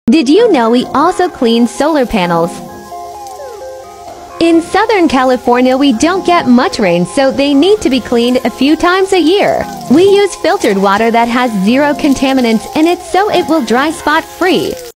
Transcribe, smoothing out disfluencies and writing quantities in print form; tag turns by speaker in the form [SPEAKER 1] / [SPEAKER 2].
[SPEAKER 1] Did you know we also clean solar panels? In Southern California, we don't get much rain, so they need to be cleaned a few times a year. We use filtered water that has zero contaminants in it, so it will dry spot-free.